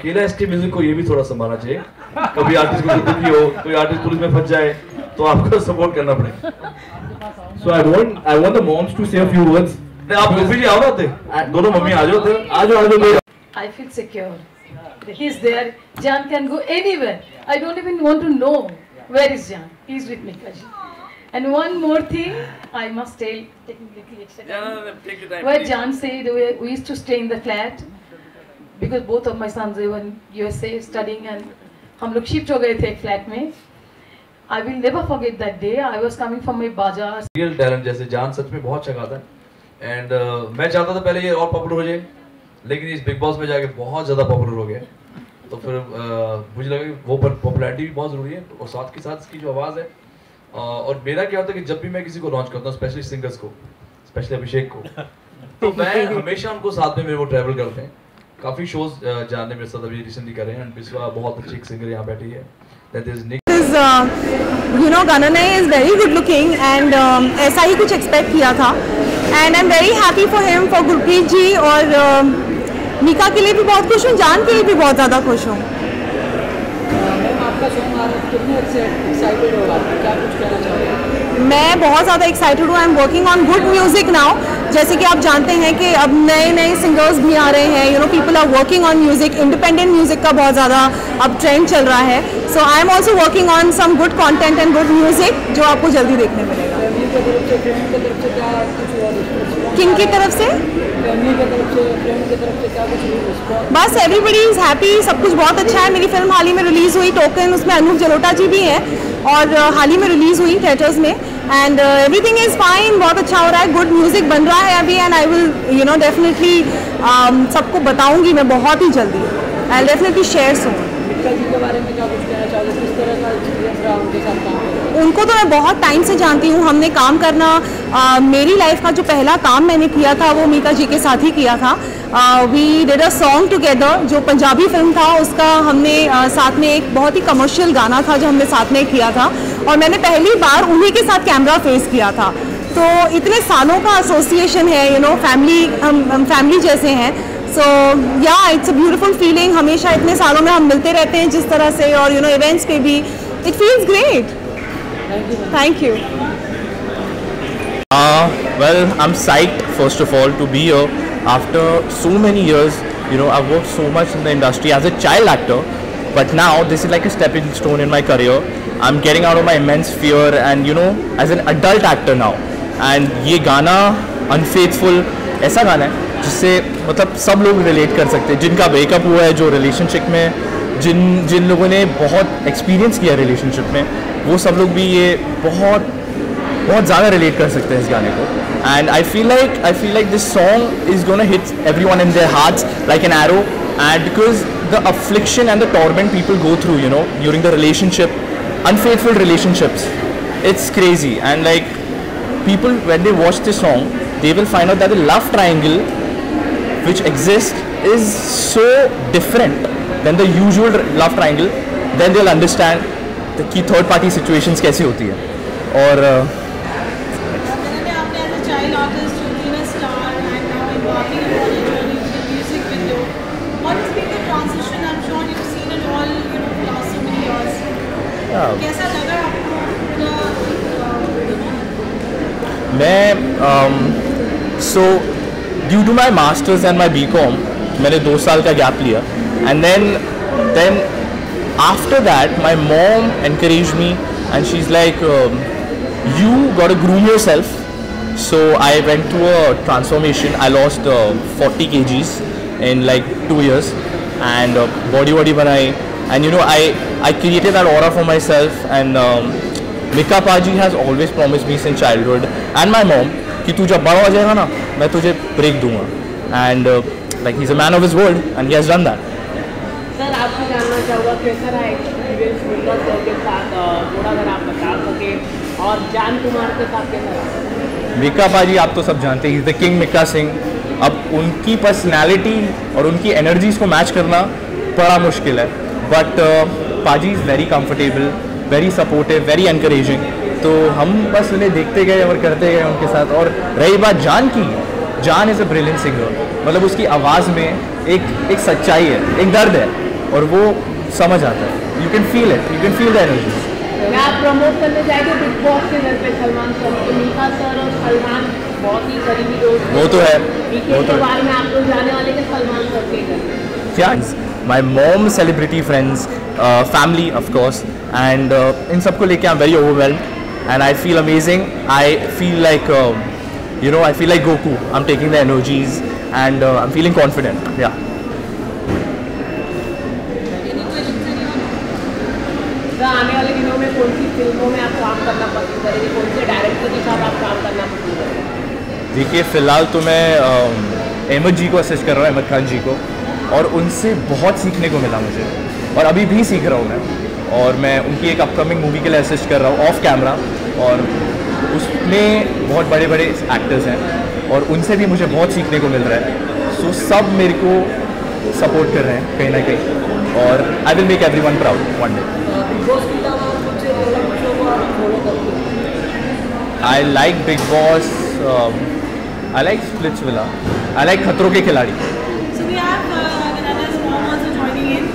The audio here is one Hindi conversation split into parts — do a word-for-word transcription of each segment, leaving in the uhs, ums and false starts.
अकेला इसके म्यूजिक को ये भी थोड़ा संभालना चाहिए, कभी आर्टिस्ट को दुखी हो, कोई आर्टिस्ट पुलिस में फंस जाए तो आपको सपोर्ट करना पड़ेगा। So I want I want the moms to say a few words. आप भी आओ ना थे, दोनों मम्मी आ जाओ थे, आ जाओ आ जाओ। I feel secure. He's there. Jaan can go anywhere. I don't even want to know where is Jaan. He's with Mika ji. And one more thing, I must tell. Taking little extra time. Yeah, no, no, take your time. Where Jaan said we, we used to stay in the flat because both of my sons they were in U S A studying and हम लोग शिफ्ट हो गए थे एक फ्लैट में। I will never forget that day. I was coming from my bazaar. Real talent जैसे जान सच में बहुत अच्छा गाता है and uh, मैं चाहता था पहले ये और पॉपुलर हो जाए, लेकिन इस बिग बॉस में जाके बहुत ज़्यादा पॉपुलर हो गया, तो फिर uh, मुझे लगा कि वो पॉपुलैरिटी भी बहुत ज़रूरी है और साथ के साथ इसकी जो आवाज़ है uh, और मेरा क्या होता है कि जब भी मैं किसी को लॉन्च करता हूँ स्पेशली सिंगर्स को, स्पेशली अभिषेक को, तो मैं हमेशा उनको साथ में मेरे वो ट्रैवल करते हैं। काफ़ी शोज जानने मेरे साथ अभी रिसेंटली कर रहे हैं, पिछला बहुत अच्छी एक सिंगर यहाँ बैठी है, that is Nick. You know, Gananai is very good looking and um, ऐसा ही कुछ expect किया था and I'm very happy for him, for Gurpreet जी और uh, मीका के लिए भी बहुत खुश हूँ, जान के लिए भी बहुत ज़्यादा खुश हूँ। आपका सॉन्ग आ रहा है, कितने एक्साइटेड हो आप, क्या कुछ कहना चाहोगे? मैं बहुत ज़्यादा एक्साइटेड हूँ। I am working on good music now. जैसे कि आप जानते हैं कि अब नए नए सिंगर्स भी आ रहे हैं, you know people are working on music, independent music का बहुत ज़्यादा अब ट्रेंड चल रहा है। So I am also working on some good content and good music जो आपको जल्दी देखने मिलेगा। किंग की तरफ से, बस एवरीबडी इज़ हैप्पी, सब कुछ बहुत अच्छा है। मेरी फिल्म हाल ही में रिलीज़ हुई टोकन, उसमें अनूप जलोटा जी भी हैं और हाल ही में रिलीज़ हुई थिएटर्स में एंड एवरीथिंग इज़ फाइन, बहुत अच्छा हो रहा है, गुड म्यूजिक बन रहा है अभी and I will you know definitely सबको बताऊंगी मैं बहुत ही जल्दी। I will definitely share soon. के बारे में क्या कुछ कहना चाहोगे, किस तरह का एक्सपीरियंस रहा उनके साथ काम करना? उनको तो मैं बहुत टाइम से जानती हूँ, हमने काम करना आ, मेरी लाइफ का जो पहला काम मैंने किया था वो मीका जी के साथ ही किया था। We did a song together, जो पंजाबी फिल्म था उसका हमने आ, साथ में एक बहुत ही कमर्शियल गाना था जो हमने साथ में किया था और मैंने पहली बार उन्हीं के साथ कैमरा फेस किया था। तो इतने सालों का एसोसिएशन है, यू नो फैमिली, हम हम फैमिली जैसे हैं। सो या इट्स अ ब्यूटीफुल फीलिंग, हमेशा इतने सालों में हम मिलते रहते हैं जिस तरह से और यू नो इवेंट्स पे भी, it feels great. Thank you. Well, I'm psyched first of all to be here after so many years. You know, I've worked so much in the industry as a child actor, but now this is like a stepping stone in my career. I'm getting out of my immense fear and you know, as an adult actor now. And ये गाना Unfaithful ऐसा गाना है जिससे मतलब सब लोग रिलेट कर सकते हैं, जिनका ब्रेकअप हुआ है, जो रिलेशनशिप में जिन जिन लोगों ने बहुत एक्सपीरियंस किया रिलेशनशिप में, वो सब लोग भी ये बहुत बहुत ज़्यादा रिलेट कर सकते हैं इस गाने को। And I feel like I feel like this song is gonna hit everyone in their hearts like an arrow, and because the affliction and the torment people go through you know during the relationship, unfaithful relationships, it's crazy. And like people when they watch this song they will find out that the love triangle which exists is so different than the usual love triangle, then they'll understand the key third party situations कैसे होती है। और आपने as a child artist been a star and now embarking on a journey with music video, what has been the transition? I'm sure you've seen it all, you know, for last so many years. yeah. कैसा लगा आपको पूरा? मैं so due to my masters and my B com मैंने दो साल का गैप लिया and then then after that my mom encourage me and she is like you got a groom yourself. So I went through a transformation, I lost forty KGs in like two years and body वॉडी बनाई and you know I I created that aura for myself. एंड Mika Paji has always promised me since childhood and my mom कि तू जब बड़ा हो जाएगा ना मैं तुझे ब्रेक दूंगा, and uh, like he's a man of his word and he has done that. Sir आपसे जानना चाहूँगा कैसा रहा एक्सपीरियंस मिका सर के साथ, थोड़ा अगर आप बता सके, और जान कुमार के साथ कैसा रहा? Mika Paji आप तो सब जानते हैं, he's the king Mika Singh। अब उनकी पर्सनैलिटी और उनकी एनर्जीज को मैच करना बड़ा मुश्किल है, but Paji is very comfortable, very supportive, very encouraging. तो हम बस उन्हें देखते गए और करते गए उनके साथ। और रही बात जान की, जान इज़ अ ब्रिलियंट सिंगर, मतलब उसकी आवाज़ में एक एक सच्चाई है, एक दर्द है, और वो समझ आता है, you can feel it, you can feel the energy. मैं आप प्रमोट करने जाएंगे बिग बॉस के घर पे सलमान सर तो मीका सर और सलमान बहुत ही करीबी दोस्त वो तो है, वीकेंड के बारे में आप लोग जाने वाले के सलमान सर के घर क्या my mom celebrity friends family of course and इन सबको लेके I am very overwhelmed and I feel amazing, I feel like you know I feel like Goku, I am taking the energies and I am feeling confident. या आने वाले दिनों में कौन सी फिल्मों में आप काम करना पसंद करेंगे, कौन से डायरेक्टर के साथ आप काम करना पसंद करेंगे? देखिए फ़िलहाल तो मैं अहमद जी को असिस्ट कर रहा हूँ, अहमद खान जी को, और उनसे बहुत सीखने को मिला मुझे और अभी भी सीख रहा हूँ मैं, और मैं उनकी एक अपकमिंग मूवी के लिए असिस्ट कर रहा हूँ ऑफ कैमरा, और उसमें बहुत बड़े बड़े एक्टर्स हैं और उनसे भी मुझे बहुत सीखने को मिल रहा है। सो सब मेरे को सपोर्ट कर रहे हैं कहीं ना कहीं, और I will make everyone proud one day. I like Big Boss. Um, I like Splitsvilla. I like खतरों के खिलाड़ी. So we have uh, Nana's mom also joining in.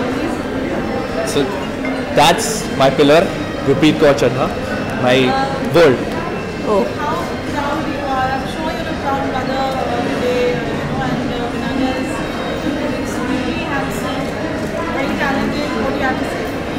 So that's my pillar, Gurpreet Kaur Chadha, my world. How proud you are. I'm sure you're a proud mother uh, today, you know, and uh, Nana is extremely handsome, very talented. What do you have to say?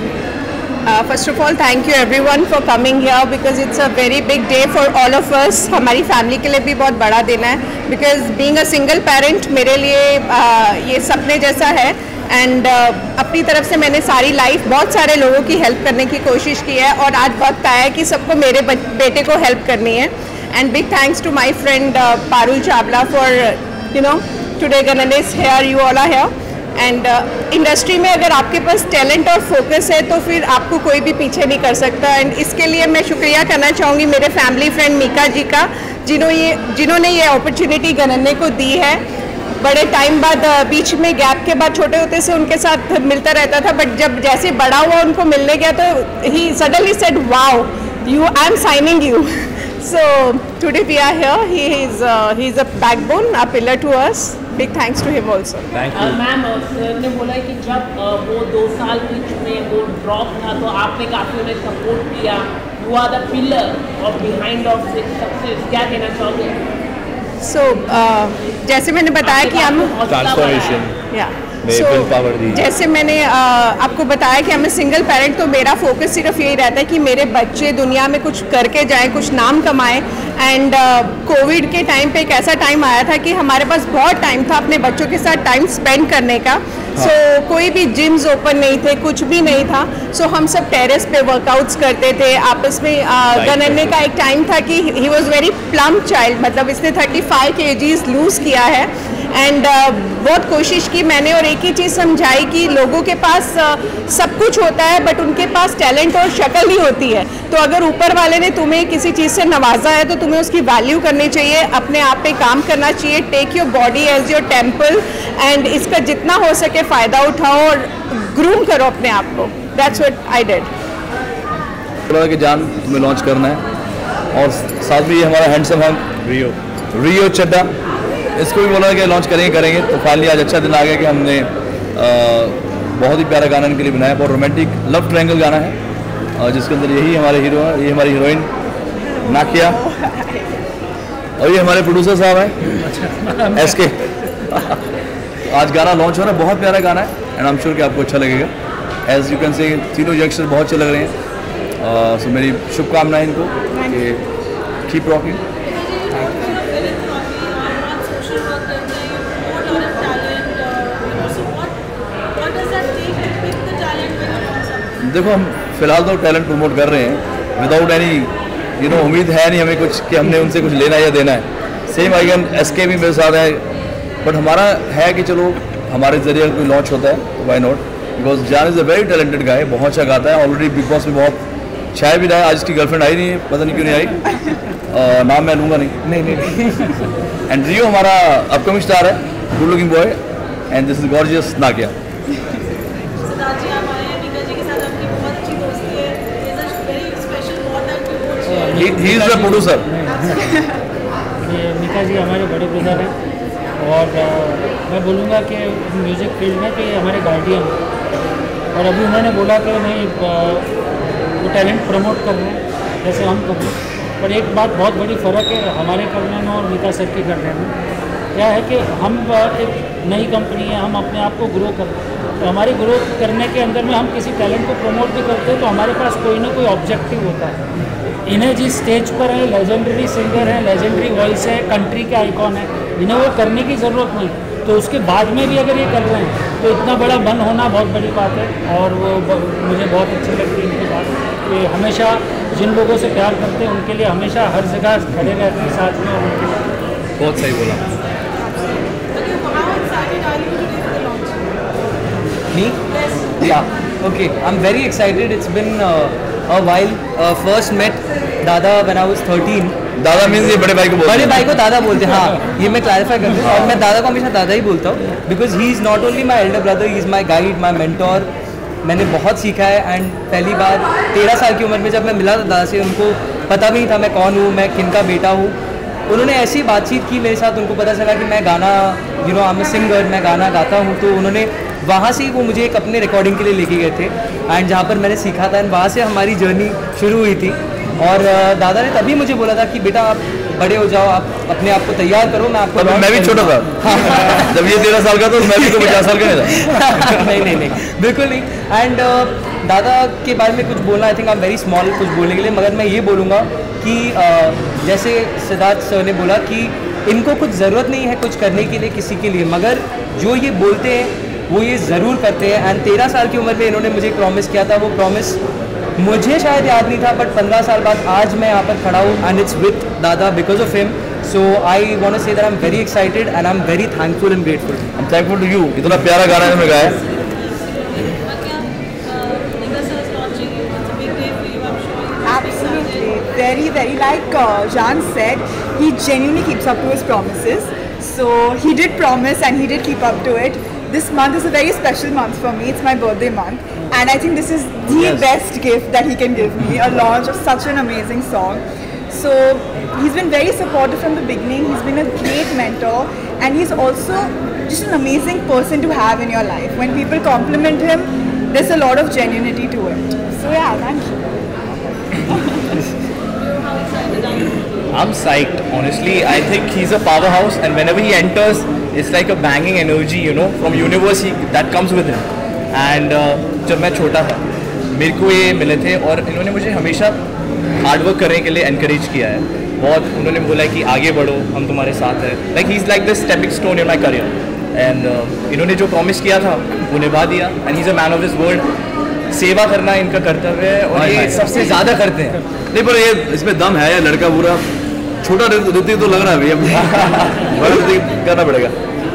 Uh, first of all, thank you everyone for coming here because it's a very big day for all of us. हमारी फैमिली के लिए भी बहुत बड़ा दिन है because being a single parent मेरे लिए uh, ये सपने जैसा है एंड uh, अपनी तरफ से मैंने सारी लाइफ बहुत सारे लोगों की हेल्प करने की कोशिश की है और आज वक्त आया है कि सबको मेरे बेटे को हेल्प करनी है and big thanks to my friend Parul Chawla for you know today Ganesh here you all are here and industry में अगर आपके पास टैलेंट और फोकस है तो फिर आपको कोई भी पीछे नहीं कर सकता एंड इसके लिए मैं शुक्रिया करना चाहूँगी मेरे फैमिली फ्रेंड मीका जी का जिन्हों ये जिन्होंने ये अपॉर्चुनिटी गणने को दी है। बड़े टाइम बाद बीच में गैप के बाद छोटे होते से उनके साथ मिलता रहता था बट जब जैसे बड़ा हुआ उनको मिलने गया तो ही suddenly said wow you I am signing you so today we are here he is he is a backbone a pillar to us big thanks to him also. Ma'am sir ने बोला कि जब uh, वो दो साल बीच में वो ड्रॉप था तो आपने काफ़ी उन्हें सपोर्ट किया, you are the pillar of behind of success, क्या कहना चाहोगे? सो so, uh, जैसे मैंने बताया कि हम ट्रांसफॉर्मेशन या So, जैसे मैंने uh, आपको बताया कि मैं सिंगल पेरेंट तो मेरा फोकस सिर्फ यही रहता है कि मेरे बच्चे दुनिया में कुछ करके जाएं, कुछ नाम कमाएं एंड कोविड uh, के टाइम पे एक ऐसा टाइम आया था कि हमारे पास बहुत टाइम था अपने बच्चों के साथ टाइम स्पेंड करने का। सो हाँ. so, कोई भी जिम्स ओपन नहीं थे, कुछ भी नहीं था। सो so, हम सब टेरेस पे वर्कआउट्स करते थे आपस में। गणने का एक टाइम था कि he was very plump child, मतलब इसने थर्टी फाइव के जीज लूज़ किया है एंड uh, बहुत कोशिश की मैंने और एक ही चीज़ समझाई कि लोगों के पास uh, सब कुछ होता है बट उनके पास टैलेंट और शक्ल नहीं होती है। तो अगर ऊपर वाले ने तुम्हें किसी चीज़ से नवाजा है तो तुम्हें उसकी वैल्यू करनी चाहिए, अपने आप पे काम करना चाहिए। Take your body as your temple and इसका जितना हो सके फ़ायदा उठाओ और ग्रूम करो अपने आप को। That's what I did. बोला कि जान तुम्हें लॉन्च करना है और साथ में ये हमारा हैंडसम हंक रियो रियो चड्डा इसको भी बोला कि लॉन्च करेंगे करेंगे तो फाइनली आज अच्छा दिन आ गया कि हमने आ, बहुत ही प्यारा गाना इनके लिए बनाया। बहुत रोमांटिक लव ट्रायंगल गाना है और जिसके अंदर यही हमारे हीरो हैं, ये हमारी हीरोइन नाकिया और ये हमारे प्रोड्यूसर साहब हैं एस के। आज गाना लॉन्च हो रहा है, बहुत प्यारा गाना है एंड आई एम श्योर कि आपको अच्छा लगेगा। एज यू कैन से तीनों यंगस्टर बहुत अच्छे लग रहे हैं। सो मेरी शुभकामनाएं इनको कि कीप रॉकिंग। देखो हम फिलहाल तो टैलेंट प्रमोट कर रहे हैं विदाउट एनी यू नो उम्मीद है नहीं हमें कुछ कि हमने उनसे कुछ लेना या देना है। सेम आई एम एस के भी मेरे साथ है बट हमारा है कि चलो हमारे जरिए कोई लॉन्च होता है तो why not, because Jaan is a very talented guy, बहुत अच्छा गाता है। ऑलरेडी बिग बॉस में बहुत छाया भी रहा है। आज इसकी गर्लफ्रेंड आई नहीं है, पता नहीं क्यों नहीं आई। uh, नाम मैं लूँगा नहीं नहीं नहीं एंड रियो हमारा अपकमिंग स्टार है, good looking boy and this is gorgeous Nakiya. He, he is the producer. ये मीका जी हमारे बड़े ब्रदर हैं और uh, मैं बोलूँगा कि म्यूज़िक फील्ड में कि हमारे गार्डियन, और अभी उन्होंने बोला कि नहीं uh, वो टैलेंट प्रमोट कर रहे हैं जैसे हम कर रहे हैं, पर एक बात बहुत बड़ी फ़र्क है हमारे करने में और मीका सर के करने में। क्या है कि हम एक नई कंपनी है, हम अपने आप को ग्रो कर रहे हैं, तो हमारी ग्रोथ करने के अंदर में हम किसी टैलेंट को प्रमोट भी करते हैं तो हमारे पास कोई ना कोई ऑब्जेक्टिव होता है। इन्हें जिस स्टेज पर है, लेजेंडरी सिंगर है, लेजेंडरी वॉइस है, कंट्री के आइकॉन है, इन्हें वो करने की ज़रूरत नहीं, तो उसके बाद में भी अगर ये कर रहे हैं तो इतना बड़ा मन होना बहुत बड़ी बात है। और वो मुझे बहुत अच्छी लगती है इनकी बात कि हमेशा जिन लोगों से प्यार करते हैं उनके लिए हमेशा हर जगह खड़े रहते हैं साथ में, और उनके लिए बहुत सही बोला। Me? Yeah. Okay. I'm very excited. It's been uh, a while. Uh, first met Dada when I was thirteen. दादा मीन्स ये बड़े भाई को बोलते बड़े भाई को दादा बोलते हैं, हाँ, ये मैं क्लैरिफाई कर दूँ। और मैं दादा को हमेशा दादा ही बोलता हूँ because he is not only my elder brother, he is my guide, my mentor. मैंने बहुत सीखा है। एंड पहली बार तेरह साल की उम्र में जब मैं मिला था दादा से, उनको पता भी नहीं था मैं कौन हूँ, मैं किन का बेटा हूँ। उन्होंने ऐसी बातचीत की मेरे साथ, उनको पता चला कि मैं गाना, you know, I am a singer, मैं गाना गाता हूँ, तो उन्होंने वहाँ से ही वो मुझे एक अपने रिकॉर्डिंग के लिए लेके गए थे एंड जहाँ पर मैंने सीखा था, एंड वहाँ से हमारी जर्नी शुरू हुई थी। और दादा ने तभी मुझे बोला था कि बेटा आप बड़े हो जाओ, आप अपने आप को तैयार करो, मैं आपको। मैं भी छोटा था जब ये तेरह साल का था, मैं भी तो पचास साल का नहीं था। नहीं नहीं नहीं बिल्कुल नहीं। एंड uh, दादा के बारे में कुछ बोलना, I think I am very small कुछ बोलने के लिए, मगर मैं ये बोलूँगा कि uh, जैसे सिद्धार्थ सर ने बोला कि इनको कुछ ज़रूरत नहीं है कुछ करने के लिए किसी के लिए, मगर जो ये बोलते हैं वो ये ज़रूर करते हैं। एंड तेरह साल की उम्र में इन्होंने मुझे प्रॉमिस किया था, वो प्रॉमिस मुझे शायद याद नहीं था, बट पंद्रह साल बाद आज मैं यहाँ पर खड़ा हूँ and it's with dada because of him. So I want to say that I am very excited and I am very thankful and grateful. I am thankful to you, इतना प्यारा गाना इन्होंने गाया। Absolutely, very, very. Like uh, Jan said, he genuinely keeps up to his promises. So he did promise and he did keep up to it. This month is a very special month for me. It's my birthday month, and I think this is the yes. best gift that he can give me, a launch of such an amazing song. So he's been very supportive from the beginning. He's been a great mentor, and he's also just an amazing person to have in your life. When people compliment him, there's a lot of genuinity to it. So yeah, thank you. I'm psyched, honestly. I think he's a powerhouse, and whenever he enters, it's like a banging energy, you know, from universe he, that comes with him. And uh, जब मैं छोटा था मेरे को ये मिले थे और इन्होंने मुझे हमेशा हार्ड वर्क करने के लिए encourage किया है बहुत। उन्होंने बोला कि आगे बढ़ो, हम तुम्हारे साथ हैं। Like he's like the stepping stone in my career. And uh, इन्होंने जो प्रॉमिस किया था वो निभा दिया, and he's a man of his word. सेवा करना इनका कर्तव्य है और ये सबसे ज़्यादा करते हैं। नहीं पर ये इसमें दम है, लड़का पूरा छोटा ऋतिक तो लग रहा है भैया, बड़ा ऋतिक करना पड़ेगा।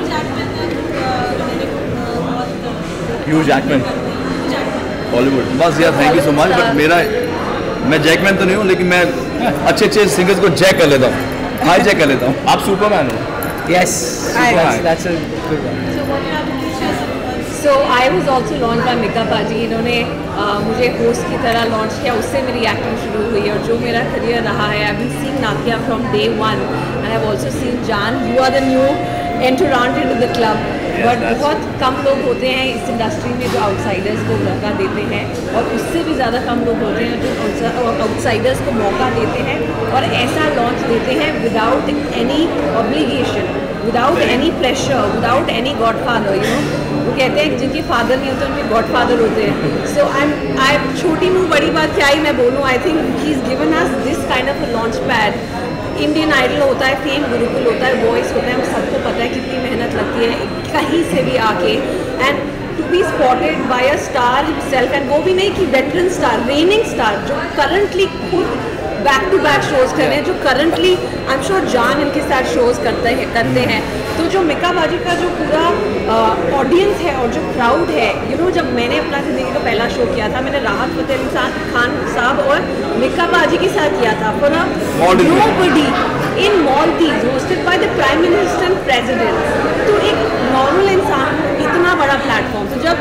Hugh Jackman, Hollywood. बस यार thank you so much. But मेरा, मैं जैकमैन तो नहीं हूँ, लेकिन मैं अच्छे अच्छे सिंगर्स को जैक कर लेता हूँ, हाई जैक कर लेता हूँ। आप सुपरमैन हो। Yes, that's a good one. So I was also launched by Mika Paji. इन्होंने uh, मुझे होस्ट की तरह लॉन्च किया, उससे मेरी एक्टिंग शुरू हुई और जो मेरा करियर रहा है, I've been seeing Nakia from day one and I've also seen Jan. You are the new entrant into the club. But बहुत कम लोग होते हैं इस इंडस्ट्री में जो आउटसाइडर्स को मौका देते हैं, और उससे भी ज़्यादा कम लोग होते हैं जो आउटसाइडर्स को मौका देते हैं और ऐसा लॉन्च देते हैं without any obligation, without any pressure, without any godfather. You know, वो कहते हैं जिनके फादर नहीं होते उनके गॉडफादर होते हैं। सो आई आई छोटी मुँह बड़ी बात क्या ही मैं बोलूँ, I think he is given us this kind of a launch pad. Indian Idol होता है, फेम गुरुकुल होता है, वॉइस होता है, हम सबको पता है कितनी मेहनत लगती है कहीं से भी आके, and to be spotted by a star himself, and वो भी नहीं कि वेटरन स्टार, रेनिंग स्टार जो करंटली खुद बैक टू बैक शोज कर रहे हैं, जो करंटली आई एम श्योर जान इनके साथ शोज करते हैं करते हैं तो जो मिका बाजी का जो पूरा ऑडियंस uh, है और जो क्राउड है, यू नो, जब मैंने अपना ज़िंदगी का पहला शो किया था, मैंने राहत फ़तेह अली खान साहब और मिका बाजी के साथ किया था for nobody in Maldives, hosted by the prime minister and president. तो एक नॉर्मल इंसान को इतना बड़ा प्लेटफॉर्म, तो जब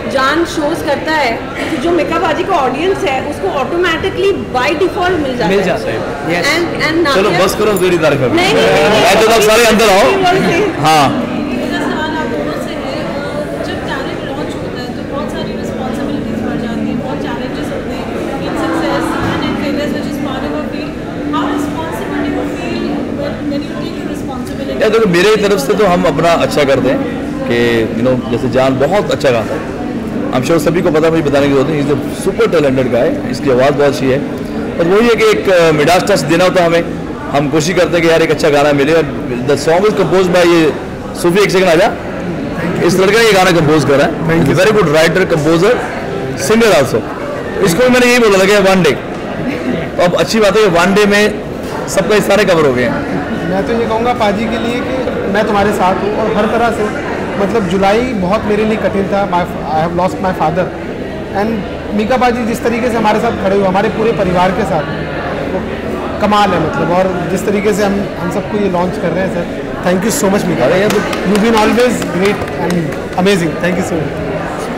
जान शोज करता है तो जो मीका बाजी का ऑडियंस है उसको ऑटोमेटिकली बाय डिफॉल्ट मिल जाता मिल है जाता है yes. एंड एंड चलो बस करो मेरी तारीफ कर नहीं नहीं मैं तो तब सारे अंदर आओ हाँ मेरा सवाल आप दोनों से है जब टैलेंट लॉन्च होता है तो बहुत सारी रिस्पॉन्सिबिलिटीज बढ़ जाती हैं बहुत चैलेंजेस होते हैं in success and in failures which is part of a field how responsible do you feel when you take responsibility यार देखो मेरे तरफ से तो हम अपना अच्छा करते हैं कि यू नो जैसे जान बहुत अच्छा गाता है आई एम श्योर सभी को पता मुझे बताने की जरूरत नहीं is a super talented guy इसकी आवाज़ बहुत अच्छी है पर वही है कि एक मिडास टच देना होता है हमें हम कोशिश करते हैं कि यार एक अच्छा गाना मिले और the song is compose by ये सूफी एक सेकंड आ जा इस लड़के ने ये गाना कंपोज करा है very good writer composer singer also इसको भी मैंने यही बोला था कि वन डे तो अब अच्छी बात है कि वन डे में सबका इस सारे कवर हो गए हैं मैं तो ये कहूँगा पाजी के लिए कि मैं तुम्हारे साथ हूँ और हर तरह से मतलब जुलाई बहुत मेरे लिए कठिन था I have lost my father and Mika Paji जिस तरीके से हमारे साथ खड़े हुए हमारे पूरे परिवार के साथ वो कमाल है मतलब और जिस तरीके से हम हम सबको ये लॉन्च कर रहे हैं sir thank you so much Mika you been always great and amazing thank you so much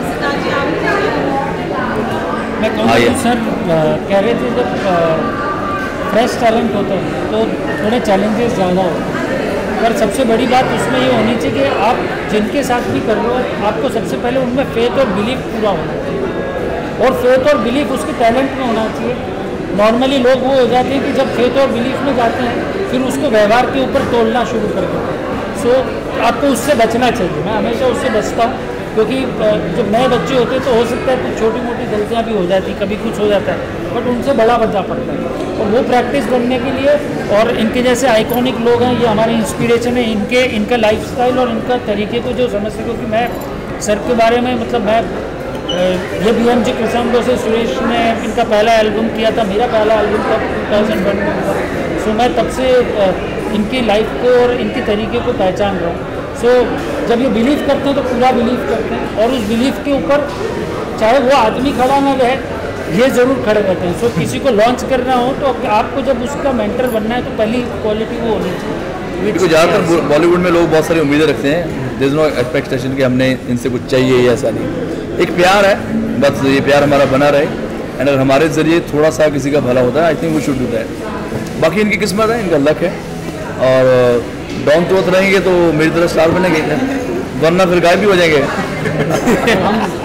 मैं कहूँगा सर कह रहे थे जब फ्रेश टैलेंट होता है तो थोड़े चैलेंजेस ज़्यादा होते हैं पर सबसे बड़ी बात उसमें ये होनी चाहिए कि आप जिनके साथ भी कर रहे हो आपको सबसे पहले उनमें फेथ और बिलीफ पूरा होना चाहिए और फेथ और बिलीफ उसके टैलेंट में होना चाहिए नॉर्मली लोग वो हो जाते हैं कि जब फेथ और बिलीफ में जाते हैं फिर उसको व्यवहार के ऊपर तोड़ना शुरू कर देते हैं सो आपको उससे बचना चाहिए मैं हमेशा उससे बचता हूँ क्योंकि जब नए बच्चे होते हैं तो हो सकता है कुछ छोटी मोटी गलतियाँ भी हो जाती कभी कुछ हो जाता है बट उनसे बड़ा बचना पड़ता है और वो प्रैक्टिस करने के लिए और इनके जैसे आइकॉनिक लोग हैं ये हमारे इंस्पिरेशन है इनके इनका लाइफस्टाइल और इनका तरीके को जो समझते क्योंकि मैं सर के बारे में मतलब मैं ये बी एम जी कृष्ण से सुरेश ने इनका पहला एल्बम किया था मेरा पहला एल्बम था टू थाउजेंड वन में था सो मैं तब से इनकी लाइफ को और इनके तरीके को पहचान रहा हूँ सो जब ये बिलीव करते हैं तो पूरा बिलीव करते हैं और उस बिलीव के ऊपर चाहे वो आदमी खड़ा ना रहे ये ज़रूर खड़े रहते हैं सो so, किसी को लॉन्च करना हो तो आपको जब उसका मेंटर बनना है तो पहली क्वालिटी वो होनी चाहिए देखो ज़्यादातर बॉलीवुड में लोग बहुत सारी उम्मीदें रखते हैं देयर इज नो एक्सपेक्टेशन कि हमने इनसे कुछ चाहिए या ऐसा नहीं एक प्यार है बस ये प्यार हमारा बना रहे एंड अगर हमारे ज़रिए थोड़ा सा किसी का भला होता है I think we should do that बाकी इनकी किस्मत है इनका लक है और डाउन टू अर्थ रहेंगे तो मेरी तरह स्टार बनेंगे वरना फिर गायब भी हो जाएंगे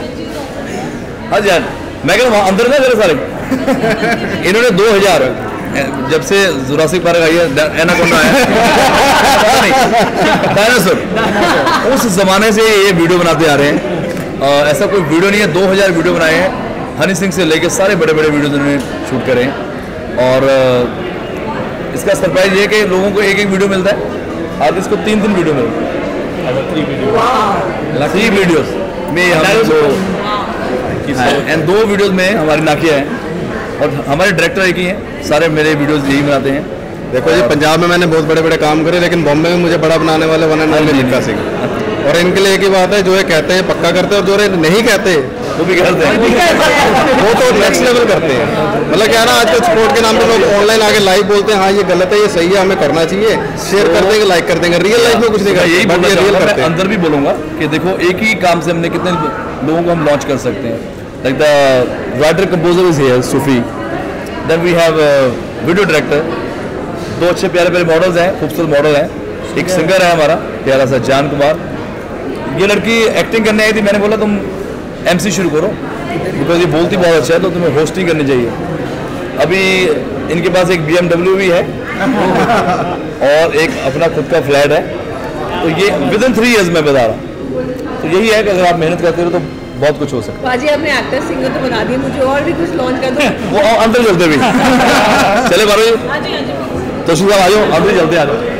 हाँ जी मैं कह रहा हूँ अंदर ना मेरे सारे इन्होंने दो हजार जब से जुरासिक पार्क आई है एनाकोंडा है डायनासोर उस जमाने से ये वीडियो बनाते आ रहे हैं आ, ऐसा कोई वीडियो नहीं है दो हजार वीडियो बनाए हैं हनी सिंह से लेके सारे बड़े बड़े वीडियो इन्होंने शूट करे हैं और आ, इसका सरप्राइज ये है कि लोगों को एक एक वीडियो मिलता है आज इसको तीन तीन वीडियो मिलता है थ्री वीडियो थ्री वीडियोस में हम एंड दो वीडियोस में हमारी नाकिया है और हमारे डायरेक्टर एक ही हैं सारे मेरे वीडियोस यही बनाते हैं देखो जी पंजाब में मैंने बहुत बड़े बड़े काम करे लेकिन बॉम्बे में मुझे बड़ा बनाने वाले one and only Mika Singh और इनके लिए एक ही बात है जो ये कहते हैं पक्का करते हैं और जो ये नहीं कहते वो भी करते हैं वो तो नेक्स्ट लेवल करते हैं मतलब क्या है ना आजकल स्पोर्ट के नाम पे लोग ऑनलाइन आके लाइव बोलते हैं हाँ ये गलत है ये सही है हमें करना चाहिए शेयर कर देंगे लाइक कर देंगे रियल लाइफ में कुछ नहीं करते यही बोलना चाहूँगा मैं अंदर भी बोलूँगा कि देखो एक ही काम से हमने कितने लोगों को हम लॉन्च कर सकते हैं like the writer composer is here Sufi then we have video director दो अच्छे प्यारे प्यारे मॉडल्स हैं खूबसूरत मॉडल हैं एक सिंगर है हमारा प्यारा सा जान कुमार ये लड़की एक्टिंग करने आई थी मैंने बोला तुम एमसी शुरू करो बिकॉज ये बोलती बहुत अच्छा है तो तुम्हें होस्टिंग करनी चाहिए अभी इनके पास एक बीएमडब्ल्यू भी है और एक अपना खुद का फ्लैट है तो ये विद इन थ्री ईयर्स में बता रहा तो यही है कि अगर आप मेहनत करते हो तो बहुत कुछ हो सकता है बाजी आपने एक्टर सिंगर तो बना दिया मुझे और भी कुछ लॉन्च कर दो वो अंदर चलते भी चले बारो जी तो आ जाओ अंदर चलते आ जाओ